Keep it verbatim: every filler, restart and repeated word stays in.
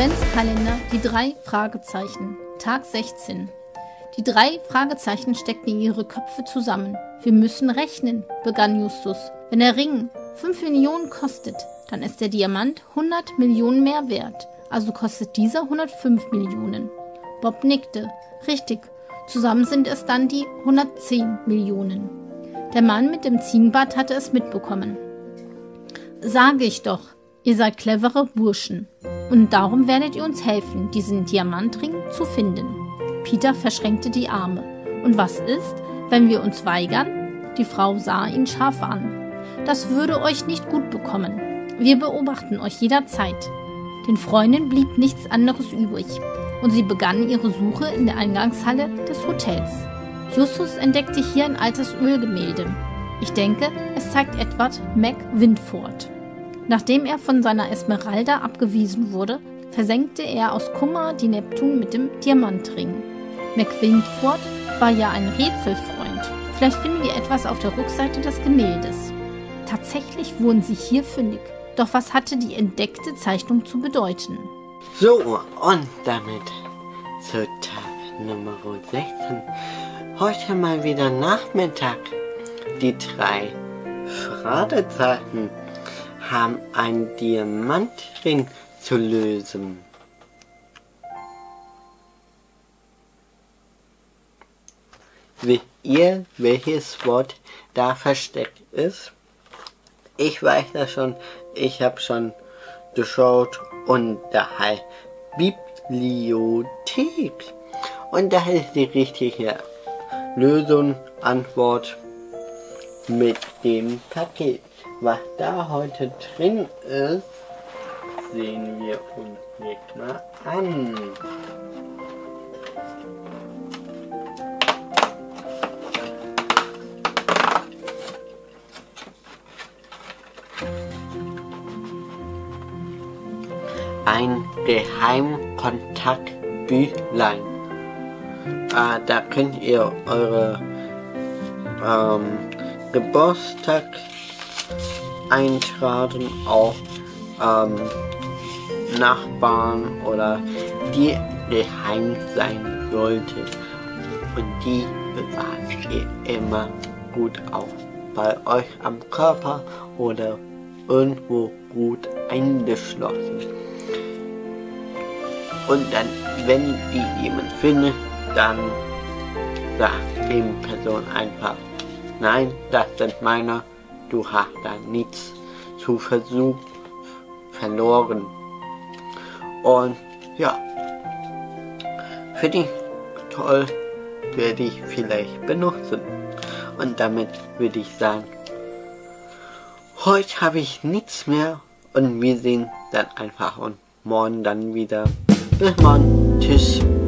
Adventskalender, die drei Fragezeichen, Tag sechzehn. Die drei Fragezeichen steckten ihre Köpfe zusammen. Wir müssen rechnen, begann Justus. Wenn der Ring fünf Millionen kostet, dann ist der Diamant hundert Millionen mehr wert. Also kostet dieser hundertfünf Millionen. Bob nickte. Richtig, zusammen sind es dann die hundertzehn Millionen. Der Mann mit dem Ziegenbart hatte es mitbekommen. Sage ich doch, ihr seid clevere Burschen. Und darum werdet ihr uns helfen, diesen Diamantring zu finden. Peter verschränkte die Arme. Und was ist, wenn wir uns weigern? Die Frau sah ihn scharf an. Das würde euch nicht gut bekommen. Wir beobachten euch jederzeit. Den Freunden blieb nichts anderes übrig. Und sie begannen ihre Suche in der Eingangshalle des Hotels. Justus entdeckte hier ein altes Ölgemälde. Ich denke, es zeigt Edward McWinford. Nachdem er von seiner Esmeralda abgewiesen wurde, versenkte er aus Kummer die Neptun mit dem Diamantring. McWinford war ja ein Rätselfreund. Vielleicht finden wir etwas auf der Rückseite des Gemäldes. Tatsächlich wurden sie hier fündig. Doch was hatte die entdeckte Zeichnung zu bedeuten? So, und damit zu Tag Nummer sechzehn. Heute mal wieder Nachmittag. Die drei Fragezeichen haben einen Diamantring zu lösen. Wisst ihr, welches Wort da versteckt ist? Ich weiß das schon, ich habe schon geschaut und da heißt Bibliothek. Und das ist die richtige Lösung, Antwort mit dem Paket. Was da heute drin ist, sehen wir uns jetzt mal an. Ein Geheimkontaktbüchlein. Ah, da könnt ihr eure ähm, Geburtstag eintragen, auch ähm, Nachbarn oder die geheim sein sollte. Und die bewahrt ihr immer gut auf. Bei euch am Körper oder irgendwo gut eingeschlossen. Und dann, wenn die jemand findet, dann sagt dem Person einfach, nein, das sind meine, du hast da nichts zu versuchen, verloren. Und ja, finde ich toll, werde ich vielleicht benutzen. Und damit würde ich sagen, heute habe ich nichts mehr und wir sehen dann einfach und morgen dann wieder. Bis morgen. Tschüss.